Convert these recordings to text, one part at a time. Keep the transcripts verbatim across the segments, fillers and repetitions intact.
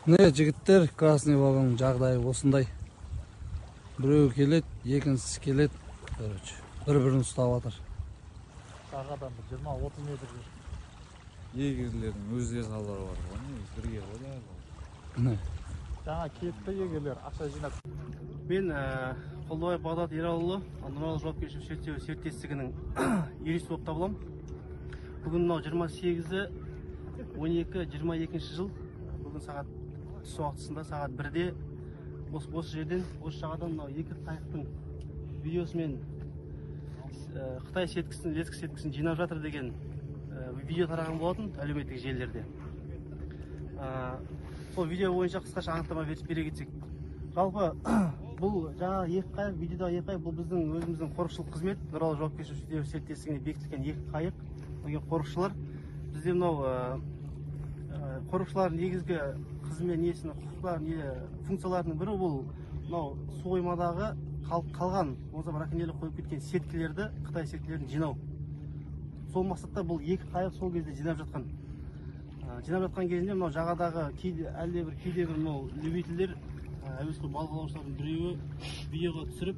Не жігіттер, Красный Вагонның жағдайы осындай. Біреу келет, екіншісі келет. Короче, бір-бірін ұстап жатыр. Жағадан жиырма отыз метр жер. Егерлердің өзге салдары бар ғой, не бірге ғой. Не? Жаңа кетті егерлер, ақша жинап. Мен Қолдыбаев Бағдат Ералыұлы, Нұралы жауапкершілігі шектеулі серіктестігінің юрист болып табылам. Бүгін мынау жиырма сегізі он екі жиырма екінші жыл. Бүгін сағат түс уақытысында сағат бірде осы жерден, осы жағадан мынау екі қайықтың видеосымен Қытай сеткісін, лескі сеткісін жинап жатыр деген видео тараған болатын әлеуметтік желілерде. Сол видео бойынша қысқаша анықтама бере кетсек. Жалпы бұл жаңа екі қайық, видеодағы екі қайық, бұл біздің өзіміздің қорықшылық қызмет, Нұралы жауапкершілігі шектеулі серіктестігіне бекітілген екі қайық. Деген қорықшылар. Бізде мынау қорықшылардың негізгі қызмет несінің құқықтар функцияларының бірі бұл мынау су қоймадағы қалған, болса браконьерлер қойып кеткен сеткілерді, Қытай сеткілерін жинау. Сол мақсатта бұл екі қайық сол кезде жинап жатқан. Жинап жатқан кезінде мынау жағадағы әлде бір кейде бір мынау любительдер, әуесқой балық аулаушылардың біреуі видеоға түсіріп,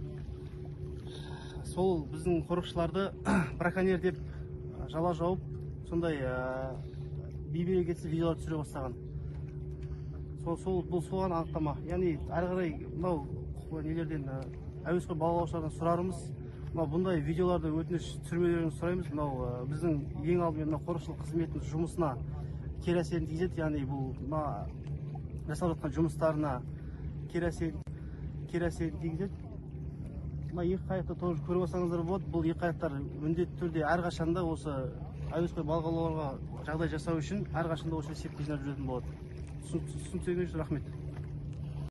сол біздің қорықшыларды браконьер деп жала жауып, сондай бейберекетсіз видеолар түсіре бастаған. Бұл соған анықтама. Яғни әрі қарай мынау нелерден әуесқой балық аулаушылардан сұрарымыз, бұндай видеоларды өтініш түсірмеулерін сұраймыз. Мынау біздің ең алдымен қорықшылық қызметінің жұмысына кері әсерін тигізеді. Яғни бұл жасалып жатқан жұмыстарына кері әсерін тигізеді. Екі қайықты тоже көріп алсаңыздар болады. Бұл екі қайықтар міндетті түрде әрқашанда осы әуесқой балық аулауға жағдай жасау үшін әрқашанда осы сетке жинап жүретін болады. Түсінсеңіз рахмет.